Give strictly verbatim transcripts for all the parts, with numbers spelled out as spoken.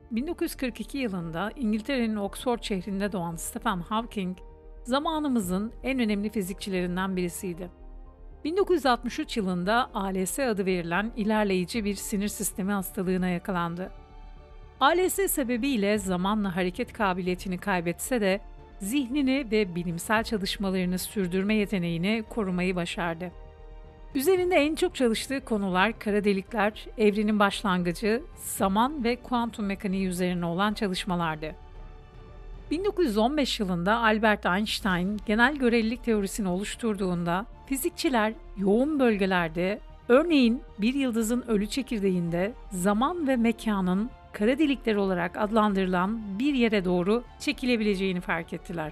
bin dokuz yüz kırk iki yılında İngiltere'nin Oxford şehrinde doğan Stephen Hawking, zamanımızın en önemli fizikçilerinden birisiydi. bin dokuz yüz altmış üç yılında A L S adı verilen ilerleyici bir sinir sistemi hastalığına yakalandı. A L S sebebiyle zamanla hareket kabiliyetini kaybetse de zihnini ve bilimsel çalışmalarını sürdürme yeteneğini korumayı başardı. Üzerinde en çok çalıştığı konular kara delikler, evrenin başlangıcı, zaman ve kuantum mekaniği üzerine olan çalışmalardı. bin dokuz yüz on beş yılında Albert Einstein genel görelilik teorisini oluşturduğunda fizikçiler yoğun bölgelerde, örneğin bir yıldızın ölü çekirdeğinde zaman ve mekanın kara delikler olarak adlandırılan bir yere doğru çekilebileceğini fark ettiler.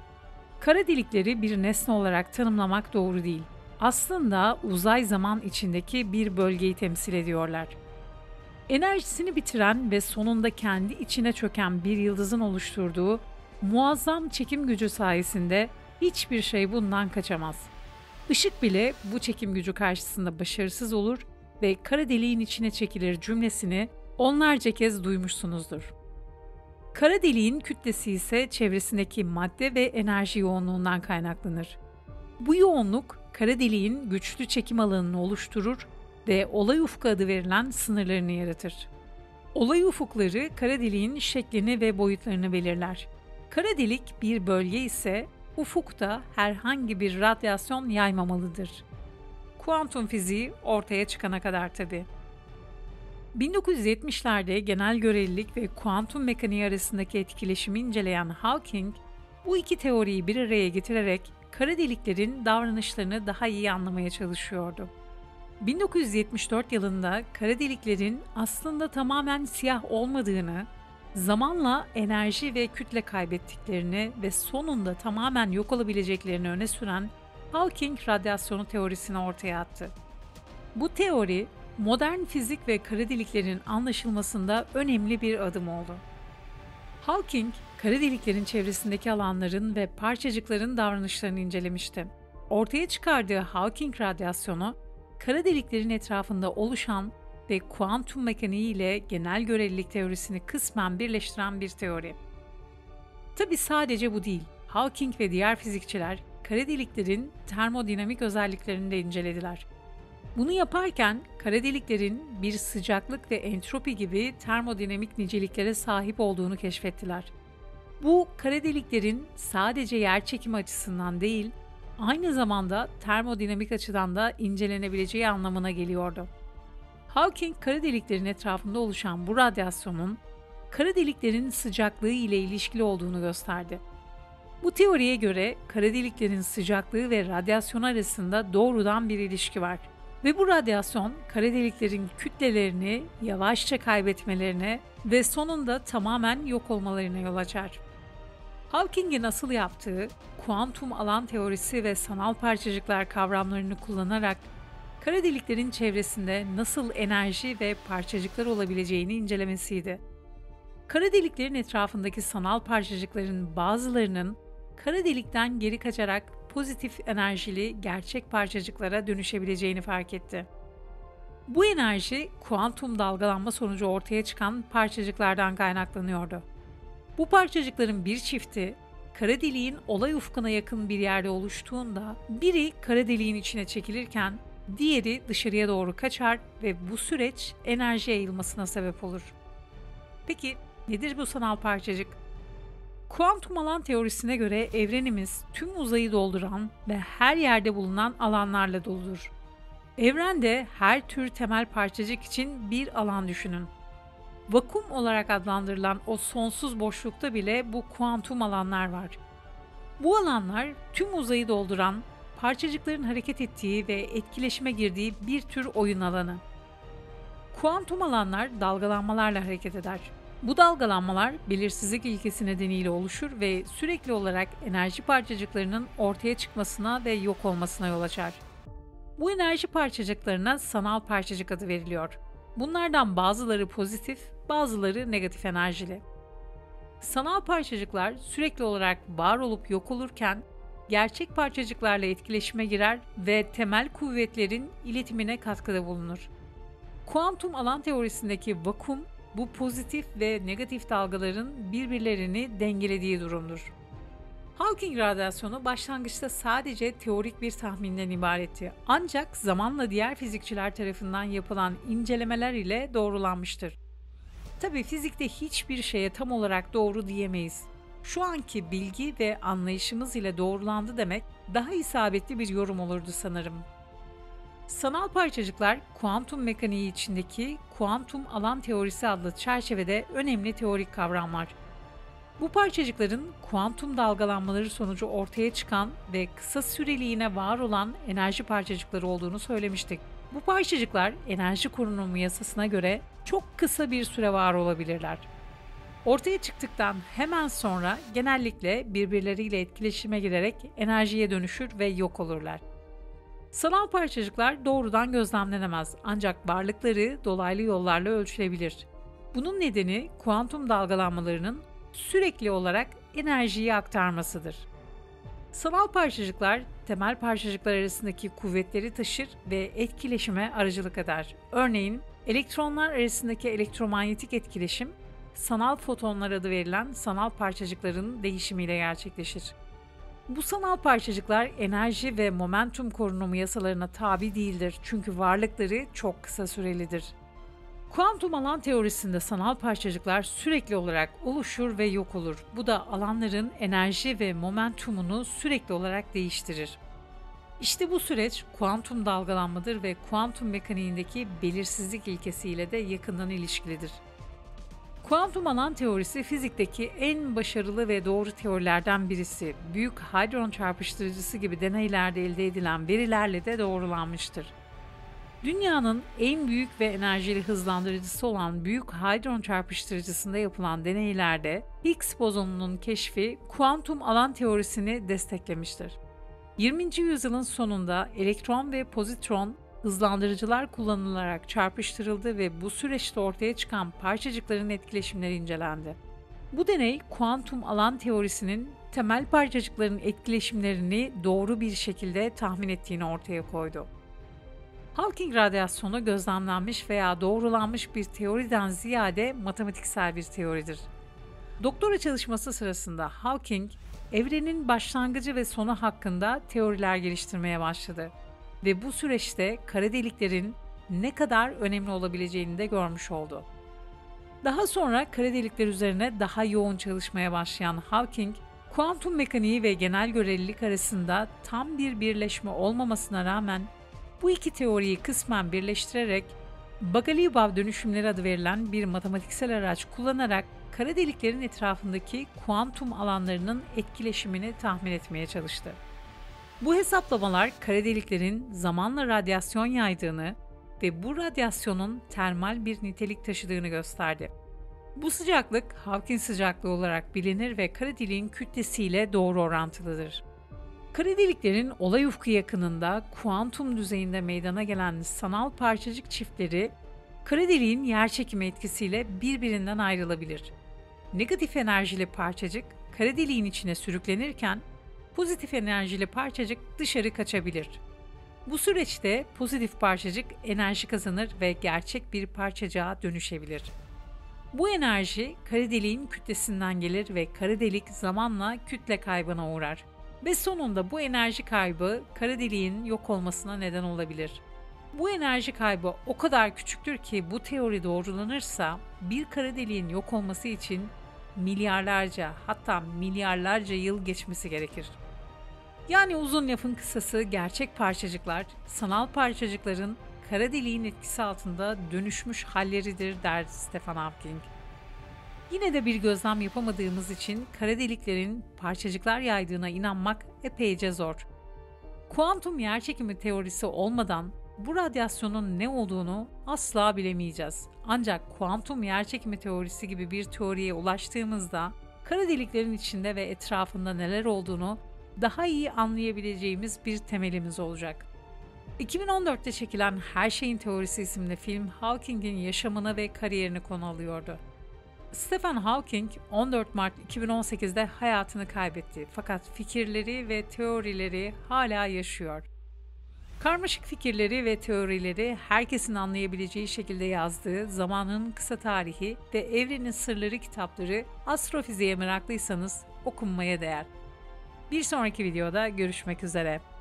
Kara delikleri bir nesne olarak tanımlamak doğru değil. Aslında uzay zaman içindeki bir bölgeyi temsil ediyorlar. Enerjisini bitiren ve sonunda kendi içine çöken bir yıldızın oluşturduğu muazzam çekim gücü sayesinde hiçbir şey bundan kaçamaz. Işık bile bu çekim gücü karşısında başarısız olur ve kara deliğin içine çekilir cümlesini onlarca kez duymuşsunuzdur. Kara deliğin kütlesi ise çevresindeki madde ve enerji yoğunluğundan kaynaklanır. Bu yoğunluk kara deliğin güçlü çekim alanını oluşturur ve olay ufku adı verilen sınırlarını yaratır. Olay ufukları kara deliğin şeklini ve boyutlarını belirler. Kara delik bir bölge ise ufukta herhangi bir radyasyon yaymamalıdır. Kuantum fiziği ortaya çıkana kadar tabii. bin dokuz yüz yetmişlerde genel görelilik ve kuantum mekaniği arasındaki etkileşimi inceleyen Hawking, bu iki teoriyi bir araya getirerek kara deliklerin davranışlarını daha iyi anlamaya çalışıyordu. bin dokuz yüz yetmiş dört yılında kara deliklerin aslında tamamen siyah olmadığını, zamanla enerji ve kütle kaybettiklerini ve sonunda tamamen yok olabileceklerini öne süren Hawking radyasyonu teorisini ortaya attı. Bu teori, modern fizik ve kara deliklerin anlaşılmasında önemli bir adım oldu. Hawking, kara deliklerin çevresindeki alanların ve parçacıkların davranışlarını incelemişti. Ortaya çıkardığı Hawking radyasyonu, kara deliklerin etrafında oluşan ve kuantum mekaniği ile genel görelilik teorisini kısmen birleştiren bir teori. Tabii sadece bu değil. Hawking ve diğer fizikçiler kara deliklerin termodinamik özelliklerini de incelediler. Bunu yaparken kara deliklerin bir sıcaklık ve entropi gibi termodinamik niceliklere sahip olduğunu keşfettiler. Bu kara deliklerin sadece yerçekimi açısından değil, aynı zamanda termodinamik açıdan da incelenebileceği anlamına geliyordu. Hawking, kara deliklerin etrafında oluşan bu radyasyonun kara deliklerin sıcaklığı ile ilişkili olduğunu gösterdi. Bu teoriye göre kara deliklerin sıcaklığı ve radyasyon arasında doğrudan bir ilişki var ve bu radyasyon kara deliklerin kütlelerini yavaşça kaybetmelerine ve sonunda tamamen yok olmalarına yol açar. Hawking'in asıl yaptığı, kuantum alan teorisi ve sanal parçacıklar kavramlarını kullanarak kara deliklerin çevresinde nasıl enerji ve parçacıklar olabileceğini incelemesiydi. Kara deliklerin etrafındaki sanal parçacıkların bazılarının kara delikten geri kaçarak pozitif enerjili gerçek parçacıklara dönüşebileceğini fark etti. Bu enerji kuantum dalgalanma sonucu ortaya çıkan parçacıklardan kaynaklanıyordu. Bu parçacıkların bir çifti kara deliğin olay ufkuna yakın bir yerde oluştuğunda biri kara deliğin içine çekilirken diğeri dışarıya doğru kaçar ve bu süreç enerji yayılmasına sebep olur. Peki nedir bu sanal parçacık? Kuantum alan teorisine göre evrenimiz tüm uzayı dolduran ve her yerde bulunan alanlarla doludur. Evrende her tür temel parçacık için bir alan düşünün. Vakum olarak adlandırılan o sonsuz boşlukta bile bu kuantum alanlar var. Bu alanlar tüm uzayı dolduran, parçacıkların hareket ettiği ve etkileşime girdiği bir tür oyun alanı. Kuantum alanlar dalgalanmalarla hareket eder. Bu dalgalanmalar belirsizlik ilkesi nedeniyle oluşur ve sürekli olarak enerji parçacıklarının ortaya çıkmasına ve yok olmasına yol açar. Bu enerji parçacıklarına sanal parçacık adı veriliyor. Bunlardan bazıları pozitif, bazıları negatif enerjili. Sanal parçacıklar sürekli olarak var olup yok olurken gerçek parçacıklarla etkileşime girer ve temel kuvvetlerin iletimine katkıda bulunur. Kuantum alan teorisindeki vakum, Bu pozitif ve negatif dalgaların birbirlerini dengelediği durumdur. Hawking radyasyonu başlangıçta sadece teorik bir tahminden ibaretti. Ancak zamanla diğer fizikçiler tarafından yapılan incelemeler ile doğrulanmıştır. Tabii fizikte hiçbir şeye tam olarak doğru diyemeyiz. Şu anki bilgi ve anlayışımız ile doğrulandı demek daha isabetli bir yorum olurdu sanırım. Sanal parçacıklar, kuantum mekaniği içindeki kuantum alan teorisi adlı çerçevede önemli teorik kavramlar. Bu parçacıkların kuantum dalgalanmaları sonucu ortaya çıkan ve kısa süreliğine var olan enerji parçacıkları olduğunu söylemiştik. Bu parçacıklar enerji korunumu yasasına göre çok kısa bir süre var olabilirler. Ortaya çıktıktan hemen sonra genellikle birbirleriyle etkileşime girerek enerjiye dönüşür ve yok olurlar. Sanal parçacıklar doğrudan gözlemlenemez ancak varlıkları dolaylı yollarla ölçülebilir. Bunun nedeni kuantum dalgalanmalarının sürekli olarak enerjiyi aktarmasıdır. Sanal parçacıklar temel parçacıklar arasındaki kuvvetleri taşır ve etkileşime aracılık eder. Örneğin elektronlar arasındaki elektromanyetik etkileşim sanal fotonlar adı verilen sanal parçacıkların değişimiyle gerçekleşir. Bu sanal parçacıklar enerji ve momentum korunumu yasalarına tabi değildir çünkü varlıkları çok kısa sürelidir. Kuantum alan teorisinde sanal parçacıklar sürekli olarak oluşur ve yok olur. Bu da alanların enerji ve momentumunu sürekli olarak değiştirir. İşte bu süreç kuantum dalgalanmadır ve kuantum mekaniğindeki belirsizlik ilkesiyle de yakından ilişkilidir. Kuantum alan teorisi fizikteki en başarılı ve doğru teorilerden birisi. Büyük hadron çarpıştırıcısı gibi deneylerde elde edilen verilerle de doğrulanmıştır. Dünyanın en büyük ve enerjili hızlandırıcısı olan Büyük Hadron Çarpıştırıcısında yapılan deneylerde Higgs bozonunun keşfi kuantum alan teorisini desteklemiştir. yirminci yüzyılın sonunda elektron ve pozitron hızlandırıcılar kullanılarak çarpıştırıldı ve bu süreçte ortaya çıkan parçacıkların etkileşimleri incelendi. Bu deney kuantum alan teorisinin temel parçacıkların etkileşimlerini doğru bir şekilde tahmin ettiğini ortaya koydu. Hawking radyasyonu gözlemlenmiş veya doğrulanmış bir teoriden ziyade matematiksel bir teoridir. Doktora çalışması sırasında Hawking, evrenin başlangıcı ve sonu hakkında teoriler geliştirmeye başladı ve bu süreçte kara deliklerin ne kadar önemli olabileceğini de görmüş oldu. Daha sonra kara delikler üzerine daha yoğun çalışmaya başlayan Hawking, kuantum mekaniği ve genel görelilik arasında tam bir birleşme olmamasına rağmen bu iki teoriyi kısmen birleştirerek Bogoliubov dönüşümleri adı verilen bir matematiksel araç kullanarak kara deliklerin etrafındaki kuantum alanlarının etkileşimini tahmin etmeye çalıştı. Bu hesaplamalar kara deliklerin zamanla radyasyon yaydığını ve bu radyasyonun termal bir nitelik taşıdığını gösterdi. Bu sıcaklık Hawking sıcaklığı olarak bilinir ve kara deliğin kütlesiyle doğru orantılıdır. Kara deliklerin olay ufku yakınında kuantum düzeyinde meydana gelen sanal parçacık çiftleri, kara deliğin yerçekimi etkisiyle birbirinden ayrılabilir. Negatif enerjili parçacık kara deliğin içine sürüklenirken, pozitif enerjili parçacık dışarı kaçabilir. Bu süreçte pozitif parçacık enerji kazanır ve gerçek bir parçacığa dönüşebilir. Bu enerji kara deliğin kütlesinden gelir ve kara delik zamanla kütle kaybına uğrar. Ve sonunda bu enerji kaybı kara deliğin yok olmasına neden olabilir. Bu enerji kaybı o kadar küçüktür ki bu teori doğrulanırsa bir kara deliğin yok olması için milyarlarca hatta milyarlarca yıl geçmesi gerekir. Yani uzun lafın kısası gerçek parçacıklar sanal parçacıkların kara deliğin etkisi altında dönüşmüş halleridir der Stephen Hawking. Yine de bir gözlem yapamadığımız için kara deliklerin parçacıklar yaydığına inanmak epeyce zor. Kuantum yerçekimi teorisi olmadan bu radyasyonun ne olduğunu asla bilemeyeceğiz. Ancak kuantum yerçekimi teorisi gibi bir teoriye ulaştığımızda kara deliklerin içinde ve etrafında neler olduğunu daha iyi anlayabileceğimiz bir temelimiz olacak. iki bin on dörtte çekilen Her Şeyin Teorisi isimli film Hawking'in yaşamını ve kariyerini konu alıyordu. Stephen Hawking on dört Mart iki bin on sekizde hayatını kaybetti fakat fikirleri ve teorileri hala yaşıyor. Karmaşık fikirleri ve teorileri herkesin anlayabileceği şekilde yazdığı Zamanın Kısa Tarihi ve Evrenin Sırları kitapları astrofiziğe meraklıysanız okunmaya değer. Bir sonraki videoda görüşmek üzere.